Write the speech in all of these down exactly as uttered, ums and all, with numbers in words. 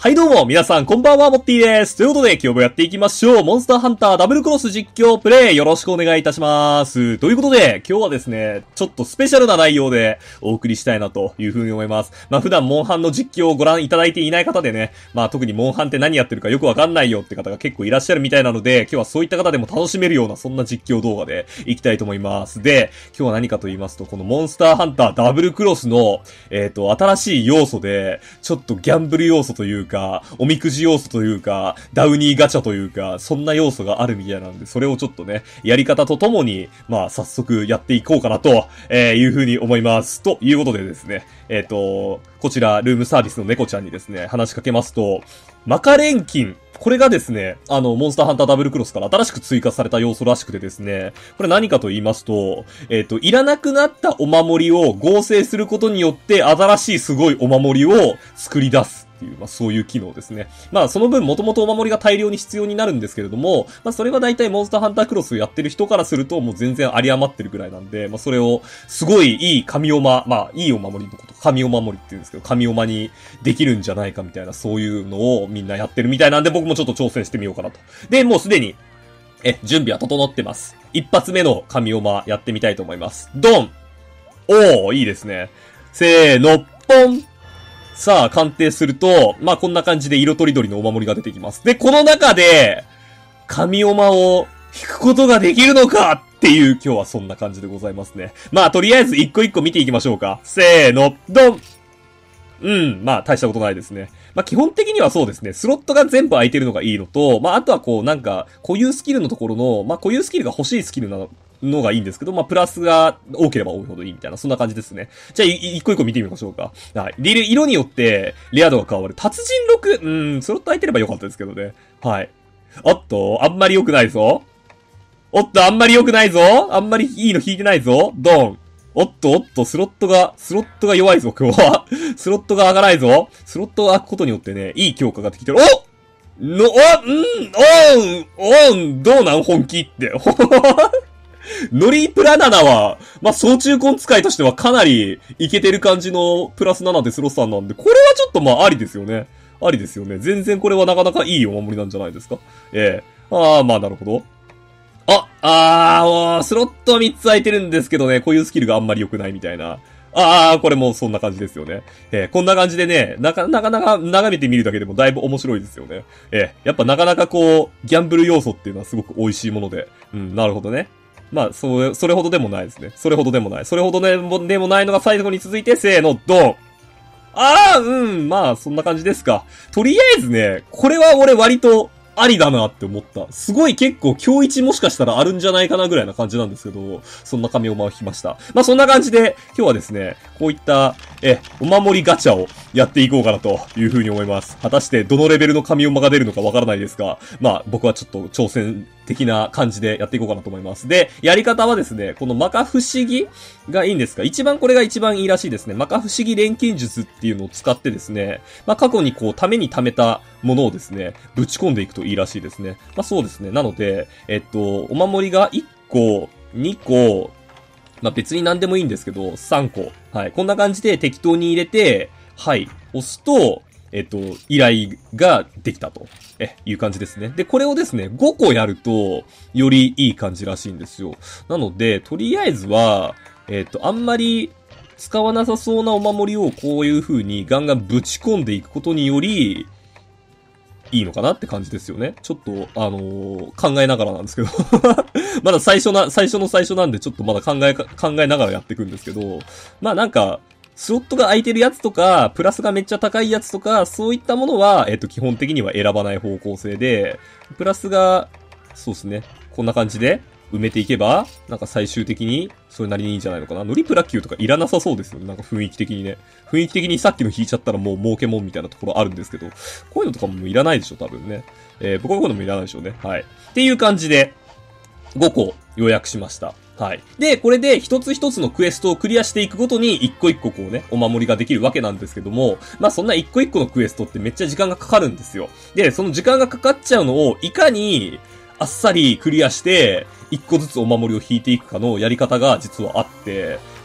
はいどうも、皆さんこんばんは、モッティです。ということで、今日もやっていきましょう。モンスターハンターダブルクロス実況プレイ、よろしくお願いいたします。ということで、今日はですね、ちょっとスペシャルな内容でお送りしたいなというふうに思います。まあ普段モンハンの実況をご覧いただいていない方でね、まあ特にモンハンって何やってるかよくわかんないよって方が結構いらっしゃるみたいなので、今日はそういった方でも楽しめるようなそんな実況動画でいきたいと思います。で、今日は何かと言いますと、このモンスターハンターダブルクロスの、えっと、新しい要素で、ちょっとギャンブル要素というか、おみくじ要素というか、ダウニーガチャというか、そんな要素があるみたいなんで、それをちょっとね、やり方とともに、まあ、早速やっていこうかなと、えー、いうふうに思います。ということでですね、えっと、こちら、ルームサービスの猫ちゃんにですね、話しかけますと、マカレンキン、これがですね、あの、モンスターハンターダブルクロスから新しく追加された要素らしくてですね、これ何かと言いますと、えっと、いらなくなったお守りを合成することによって、新しいすごいお守りを作り出す。っていう、まあそういう機能ですね。まあその分元々お守りが大量に必要になるんですけれども、まあそれは大体モンスターハンタークロスやってる人からするともう全然有り余ってるぐらいなんで、まあそれをすごいいい神おま、まあいいお守りのこと、神お守りって言うんですけど、神おまにできるんじゃないかみたいなそういうのをみんなやってるみたいなんで僕もちょっと挑戦してみようかなと。で、もうすでに、え、準備は整ってます。一発目の神おまやってみたいと思います。ドン！おー、いいですね。せーの、ポン！さあ、鑑定すると、まあ、こんな感じで色とりどりのお守りが出てきます。で、この中で、神おまを引くことができるのかっていう、今日はそんな感じでございますね。まあ、とりあえず一個一個見ていきましょうか。せーの、ドン！うん、まあ、大したことないですね。まあ、基本的にはそうですね。スロットが全部空いてるのがいいのと、まあ、あとはこう、なんか、固有スキルのところの、まあ、固有スキルが欲しいスキルなの、のがいいんですけど、まあ、プラスが多ければ多いほどいいみたいな、そんな感じですね。じゃあ、一個一個見てみましょうか。はい。色によって、レア度が変わる。達人ろく、うん、スロット空いてればよかったですけどね。はい。おっと、あんまり良くないぞ。おっと、あんまり良くないぞ。あんまりいいの引いてないぞ。ドン。おっと、おっと、スロットが、スロットが弱いぞ、今日は。スロットが上がらないぞ。スロットが開くことによってね、いい強化ができてる。おの、お、ん、おん、おん、どうなん本気って。ノリプラななは、まあ、総中根使いとしてはかなりイケてる感じのプラスななでスロッさんなんで、これはちょっとまあ、ありですよね。ありですよね。全然これはなかなかいいお守りなんじゃないですか。ええー。ああ、まあ、なるほど。あ、あー、もう、スロットはみっつ空いてるんですけどね、こういうスキルがあんまり良くないみたいな。あー、これもそんな感じですよね。えー、こんな感じでね、なかなかなか眺めてみるだけでもだいぶ面白いですよね。えー、やっぱなかなかこう、ギャンブル要素っていうのはすごく美味しいもので。うん、なるほどね。まあ、それ、それほどでもないですね。それほどでもない。それほどでも、でもないのが最後に続いて、せーの、ドン！あー、うん、まあ、そんな感じですか。とりあえずね、これは俺割と、ありだなって思った。すごい結構今日一もしかしたらあるんじゃないかなぐらいな感じなんですけど、そんな神おまを引きました。まあそんな感じで今日はですね、こういった、え、お守りガチャをやっていこうかなというふうに思います。果たしてどのレベルの神おまが出るのかわからないですが、まあ僕はちょっと挑戦的な感じでやっていこうかなと思います。で、やり方はですね、この摩訶不思議がいいんですか？一番これが一番いいらしいですね。摩訶不思議錬金術っていうのを使ってですね、まあ過去にこうために貯めたものをですね、ぶち込んでいくといいらしいですね。まあそうですね。なので、えっと、お守りがいっこ、にこ、まあ別に何でもいいんですけど、さんこ。はい。こんな感じで適当に入れて、はい。押すと、えっと、依頼ができたと。え、いう感じですね。で、これをですね、ごこやると、よりいい感じらしいんですよ。なので、とりあえずは、えっと、あんまり使わなさそうなお守りをこういう風にガンガンぶち込んでいくことにより、いいのかなって感じですよね。ちょっと、あのー、考えながらなんですけど。まだ最初な、最初の最初なんでちょっとまだ考えか、考えながらやっていくんですけど、まあなんか、スロットが空いてるやつとか、プラスがめっちゃ高いやつとか、そういったものは、えっと、基本的には選ばない方向性で、プラスが、そうですね、こんな感じで埋めていけば、なんか最終的に、それなりにいいんじゃないのかな。ノリプラ級とかいらなさそうですよね。なんか雰囲気的にね。雰囲気的にさっきの引いちゃったらもう儲けもんみたいなところあるんですけど、こういうのとかもいらないでしょ、多分ね。えー、僕はこういうのもいらないでしょうね。はい。っていう感じで、ごこ予約しました。はい。で、これで一つ一つのクエストをクリアしていくごとに一個一個こうね、お守りができるわけなんですけども、まあそんな一個一個のクエストってめっちゃ時間がかかるんですよ。で、その時間がかかっちゃうのをいかにあっさりクリアして、一個ずつお守りを引いていくかのやり方が実はあって、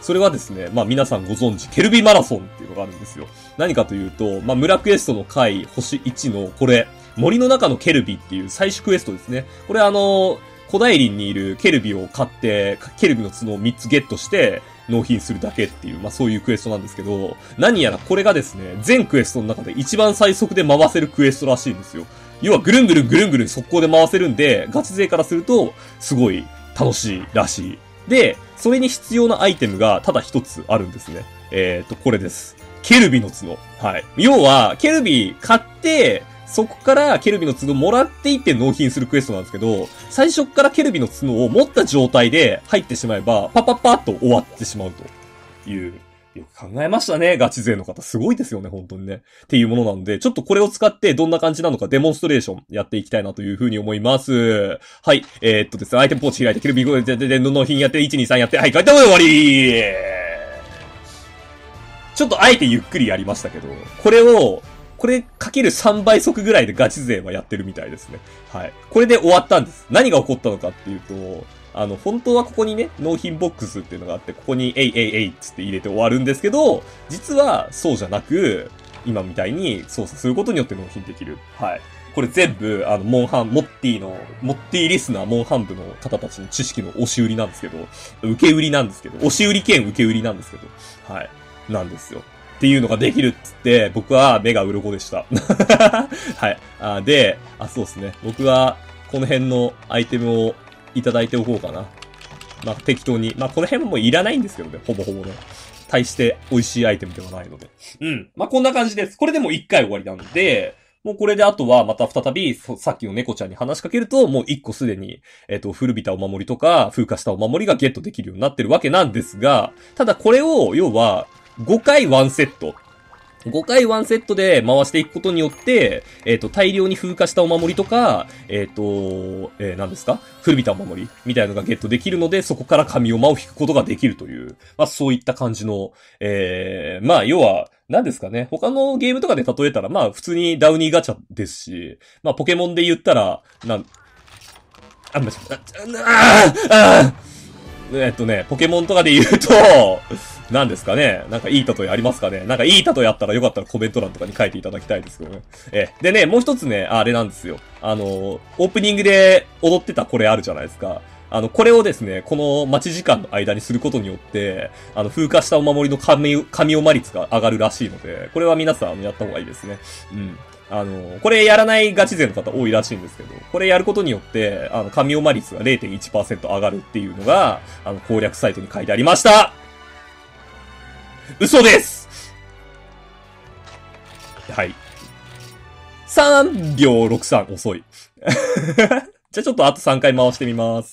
それはですね、まあ皆さんご存知、ケルビマラソンっていうのがあるんですよ。何かというと、まあ村クエストの回、星いちの、これ、森の中のケルビっていう最終クエストですね。これあの、古代林にいるケルビを買って、ケルビの角をみっつゲットして、納品するだけっていう、まあそういうクエストなんですけど、何やらこれがですね、全クエストの中で一番最速で回せるクエストらしいんですよ。要はぐるんぐるんぐるんぐるん速攻で回せるんで、ガチ勢からすると、すごい楽しいらしい。で、それに必要なアイテムがただ一つあるんですね。えーと、これです。ケルビの角。はい。要は、ケルビ買って、そこからケルビの角もらっていって納品するクエストなんですけど、最初からケルビの角を持った状態で入ってしまえば、パパパッと終わってしまうという。よく考えましたね。ガチ勢の方。すごいですよね、本当にね。っていうものなので、ちょっとこれを使ってどんな感じなのかデモンストレーションやっていきたいなというふうに思います。はい。えー、っとですね、アイテムポーチ開いて、ケルビーで、で、納品やって、いち、に、さんやって、はい、書いて終わりちょっとあえてゆっくりやりましたけど、これを、これかけるさんばい速ぐらいでガチ勢はやってるみたいですね。はい。これで終わったんです。何が起こったのかっていうと、あの、本当はここにね、納品ボックスっていうのがあって、ここに、えいえいえいっつって入れて終わるんですけど、実はそうじゃなく、今みたいに操作することによって納品できる。はい。これ全部、あの、モンハン、モッティの、モッティリスナー、モンハン部の方たちの知識の押し売りなんですけど、受け売りなんですけど、押し売り兼受け売りなんですけど、はい。なんですよ。っていうのができるっつって、僕は目が鱗でした。はい。あで、あ、そうですね。僕は、この辺のアイテムをいただいておこうかな。まあ、適当に。まあ、この辺ももういらないんですけどね。ほぼほぼね。大して美味しいアイテムではないので。うん。まあ、こんな感じです。これでもう一回終わりなんで、もうこれであとはまた再び、さっきの猫ちゃんに話しかけると、もう一個すでに、えっと、古びたお守りとか、風化したお守りがゲットできるようになってるわけなんですが、ただこれを、要は、ごかいワンセット。ごかいワンセットで回していくことによって、えっと、大量に風化したお守りとか、えっと、えー、何ですか古びたお守りみたいなのがゲットできるので、そこから神馬を引くことができるという、まあそういった感じの、えー、まあ要は、何ですかね。他のゲームとかで例えたら、まあ普通にダウニーガチャですし、まあポケモンで言ったら、なん、あ、まあ、あ、あ、あ、えっとね、ポケモンとかで言うと、何ですかね。なんかいい例えありますかね。なんかいい例えあったらよかったらコメント欄とかに書いていただきたいですけどね。え、でね、もう一つね、あれなんですよ。あの、オープニングで踊ってたこれあるじゃないですか。あの、これをですね、この待ち時間の間にすることによって、あの、風化したお守りの神、神おま率が上がるらしいので、これは皆さん、あの、やった方がいいですね。うん。あの、これやらないガチ勢の方多いらしいんですけど、これやることによって、あの、神おま率が れいてんいちパーセント 上がるっていうのが、あの、攻略サイトに書いてありました嘘ですはい。さんびょうろくさん遅い。じゃあちょっとあとさんかい回してみます。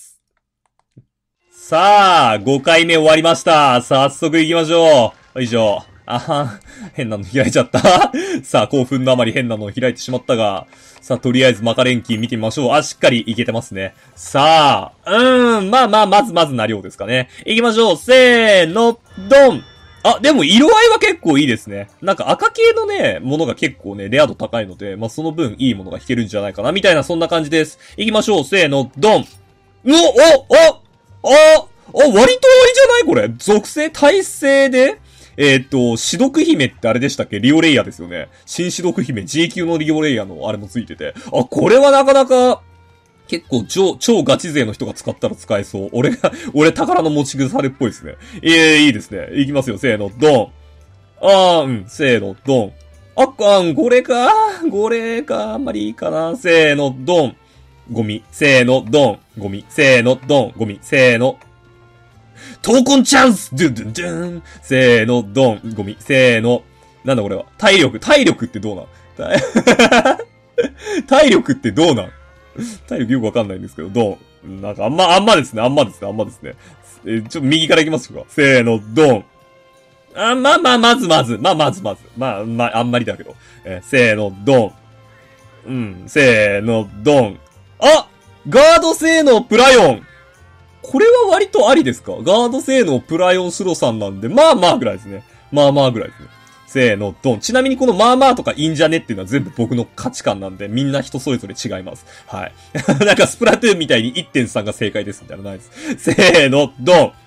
さあ、ごかいめ終わりました。早速行きましょう。よいしょ。あは、変なの開いちゃった。さあ、興奮のあまり変なのを開いてしまったが、さあ、とりあえずマカレンキー見てみましょう。あ、しっかりいけてますね。さあ、うーん、まあまあ、まずまずな量ですかね。行きましょう。せーの、ドン。あ、でも色合いは結構いいですね。なんか赤系のね、ものが結構ね、レア度高いので、まあその分いいものが引けるんじゃないかな、みたいなそんな感じです。行きましょう。せーの、ドン。うお、お、お、お、割とありじゃないこれ。属性耐性でえっと、死毒姫ってあれでしたっけリオレイヤーですよね。新死毒姫 ジー 級のリオレイヤーのあれもついてて。あ、これはなかなか、結構超、超ガチ勢の人が使ったら使えそう。俺が、俺宝の持ち腐れっぽいですね。ええー、いいですね。いきますよ。せーの、ドン。あー、うん、せーの、ドン。あっかん、これか。これか。あんまりいいかな。せーの、ドン。ゴミ。せーの、ドン。ゴミ。せーの、ドン。ゴミ。せーの。闘魂チャンスドゥンドゥンドゥンせーの、ドン。ゴミ。せーの。なんだこれは。体力。体力ってどうなん体力ってどうなん体力よくわかんないんですけど、ドン。なんかあんま、あんまですね、あんまですね、あんまですね。えー、ちょっと右から行きますか。せーの、ドン。あ、まあまあ、まずまず。まあ、まずまず。まあ、まあ、あんまりだけど。えー、せーの、ドン。うん、せーの、ドン。あガード性能プラヨンこれは割とありですかガード性能プラヨンスロさんなんで、まあまあぐらいですね。まあまあぐらいですね。せーの、ドン。ちなみにこのまあまあとかいいんじゃねっていうのは全部僕の価値観なんで、みんな人それぞれ違います。はい。なんかスプラトゥーンみたいに いってんさん が正解ですみたいなのないです。せーの、ドン。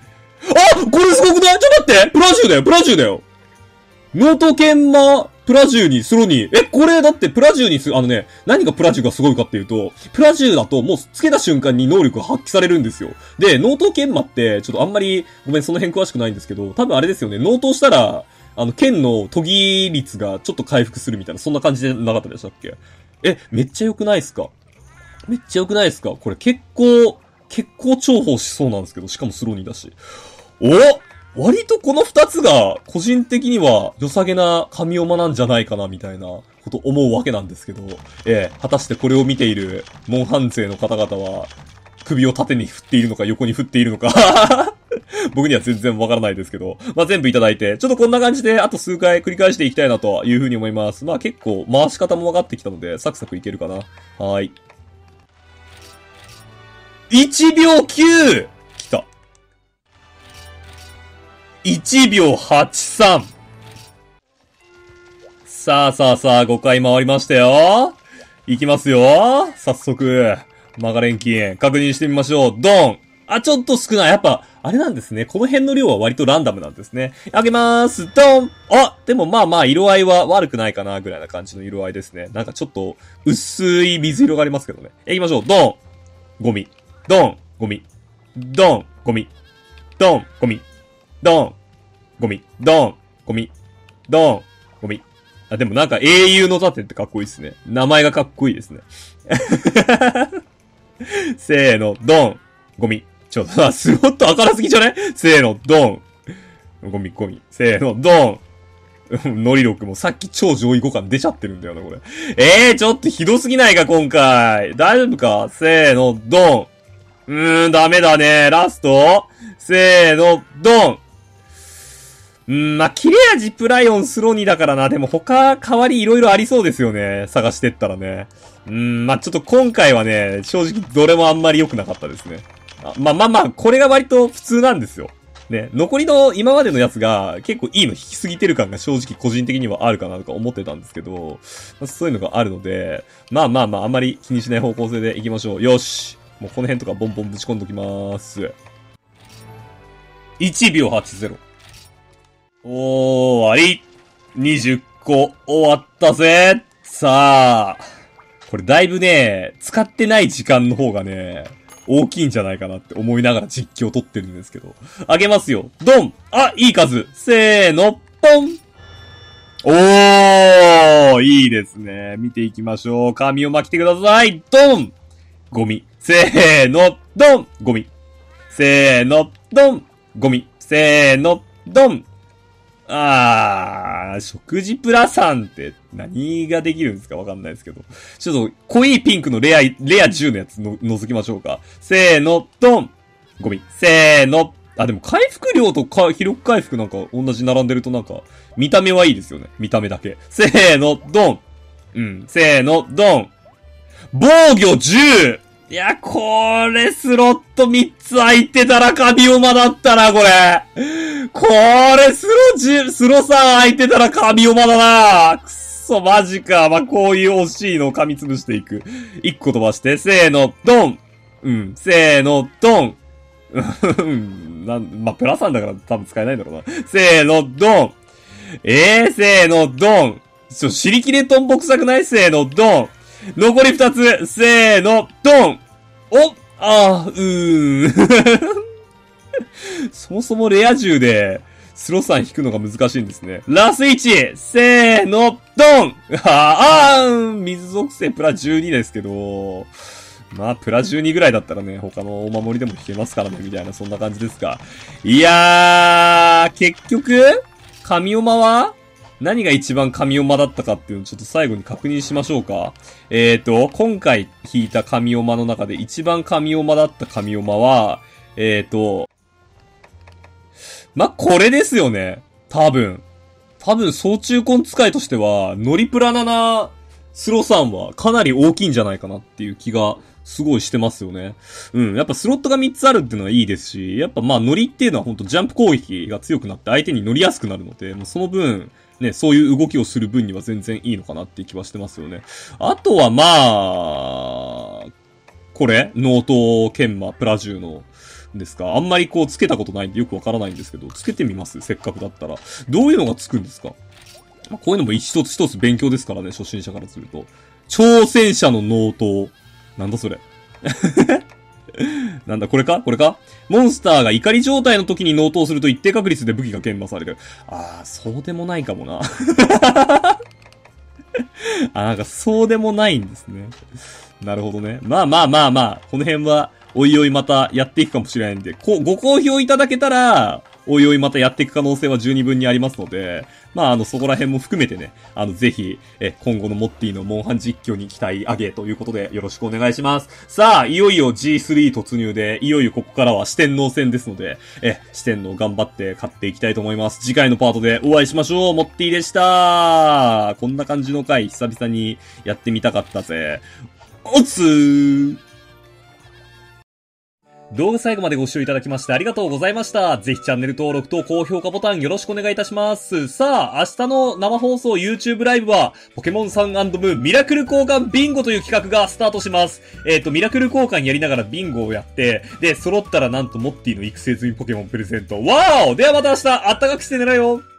あこれすごくない？ちょっと待ってプラジュだよプラジュだよノート研磨、プラジュにスロに。え、これだってプラジュにす、あのね、何がプラジュがすごいかっていうと、プラジュだともうつけた瞬間に能力が発揮されるんですよ。で、ノート研磨って、ちょっとあんまり、ごめん、その辺詳しくないんですけど、多分あれですよね、ノートしたら、あの、剣の研ぎ率がちょっと回復するみたいな、そんな感じでなかったでしたっけ？え、めっちゃ良くないですか？めっちゃ良くないですか？これ結構、結構重宝しそうなんですけど、しかもスローにだし。お割とこの二つが、個人的には良さげな神オマなんじゃないかな、みたいなこと思うわけなんですけど、ええ、果たしてこれを見ている、モンハン勢の方々は、首を縦に振っているのか、横に振っているのか、僕には全然わからないですけど、まあ、全部いただいて、ちょっとこんな感じで、あと数回繰り返していきたいなというふうに思います。まあ結構、回し方も分かってきたので、サクサクいけるかな。はーい。いちびょうきゅう！来た。いちびょうはちさん。さあさあさあ、ごかい回りましたよ。いきますよ。早速、マガレン金、確認してみましょう。ドン。あ、ちょっと少ない。やっぱ、あれなんですね。この辺の量は割とランダムなんですね。あげまーす。ドン。あ、でもまあまあ、色合いは悪くないかな、ぐらいな感じの色合いですね。なんかちょっと、薄い水色がありますけどね。いきましょう。ドン。ゴミ。ドン。ゴミ。ドン。ゴミ。ドン。ゴミ。ドン。ゴミ。ドン。ゴミ。ドン。ゴミ。あ、でもなんか英雄の盾ってかっこいいですね。名前がかっこいいですね。せーの、ドン。ゴミ。ちょっと、スロット明るすぎじゃね？せーの、ドン。ゴミ、ゴミ。せーの、ドン。ノリ力もさっき超上位互換出ちゃってるんだよな、これ。えー、ちょっとひどすぎないか、今回。大丈夫か？せーの、ドン。うーん、ダメだね。ラスト？せーの、ドン。うん、まあ、切れ味プライオンスロニだからな。でも他、代わりいろいろありそうですよね。探してったらね。うん、まあ、ちょっと今回はね、正直どれもあんまり良くなかったですね。あまあまあまあ、これが割と普通なんですよ。ね、残りの今までのやつが結構いいの引きすぎてる感が正直個人的にはあるかなとか思ってたんですけど、まあ、そういうのがあるので、まあまあまあ、あんまり気にしない方向性でいきましょう。よし。もうこの辺とかボンボンぶち込んどきまーす。いちびょうはちじゅう。おー、終わり。にじゅっこ終わったぜ。さあ、これだいぶね、使ってない時間の方がね、大きいんじゃないかなって思いながら実況撮ってるんですけど。あげますよ。ドン！あ、いい数。せーの、ポン！おー、いいですね。見ていきましょう。紙を巻きてください。ドン！ゴミ。せーの、ドン！ゴミ。せーの、ドン！ゴミ。せーの、ドン！あー、食事プラさんって何ができるんですかわかんないですけど。ちょっと濃いピンクのレア、レアじゅうのやつの覗きましょうか。せーの、ドン！ゴミ。せーの、あ、でも回復量とか、記録回復なんか同じ並んでるとなんか、見た目はいいですよね。見た目だけ。せーの、ドン！うん、せーの、ドン！防御じゅう！いや、これ、スロットみっつ空いてたら神オマだったな、これ。これ、スロじゅう、スロさん空いてたら神オマだな。くっそ、マジか。まあ、こういう惜しいのを噛みつぶしていく。一個飛ばして、せーの、ドン。うん、せーの、ドン。うん、なん、まあ、プラさんだから多分使えないんだろうな。せーの、ドン。えー、せーの、ドン。ちょ、尻切れトンボ臭くない？せーの、ドン。残り二つ、せーの、ドン。おあー、うーん。そもそもレア銃で、スロさん引くのが難しいんですね。ラスいち、せーの、ドンあー、あー水属性プラじゅうにですけど、まあ、プラじゅうにぐらいだったらね、他のお守りでも引けますからね、みたいな、そんな感じですか。いやー、結局、神オマは何が一番神オマだったかっていうのをちょっと最後に確認しましょうか。えーと、今回引いた神オマの中で一番神オマだった神オマは、えーと、ま、これですよね。多分。多分、総中根使いとしては、ノリプラななスロさんはかなり大きいんじゃないかなっていう気がすごいしてますよね。うん。やっぱスロットがみっつあるっていうのはいいですし、やっぱまあノリっていうのはほんとジャンプ攻撃が強くなって相手に乗りやすくなるので、もうその分、ね、そういう動きをする分には全然いいのかなっていう気はしてますよね。あとはまあ、これノート研磨プラじゅうの。 ですか？あんまりこうつけたことないんでよくわからないんですけど、つけてみます？せっかくだったら。どういうのがつくんですか？まあ、こういうのも一つ一つ勉強ですからね、初心者からすると。挑戦者の納刀。なんだそれ。なんだ、これかこれかモンスターが怒り状態の時に納刀すると一定確率で武器が研磨される。あー、そうでもないかもな。あ、なんかそうでもないんですね。なるほどね。まあまあまあまあ、この辺は、おいおいまたやっていくかもしれないんで、こご好評いただけたら、おいおいまたやっていく可能性は十二分にありますので、まああの、そこら辺も含めてね、あの、ぜひ、え、今後のモッティのモンハン実況に期待上げということでよろしくお願いします。さあ、いよいよ ジースリー 突入で、いよいよここからは四天王戦ですので、え、四天王頑張って勝っていきたいと思います。次回のパートでお会いしましょう。モッティでした。こんな感じの回、久々にやってみたかったぜ。おつー。動画最後までご視聴いただきましてありがとうございました。ぜひチャンネル登録と高評価ボタンよろしくお願いいたします。さあ、明日の生放送 YouTube ライブは、ポケモンサン&ムーンミラクル交換ビンゴという企画がスタートします。えっと、ミラクル交換やりながらビンゴをやって、で、揃ったらなんとモッティの育成済みポケモンプレゼント。わーお！ではまた明日、あったかくして寝ろよ。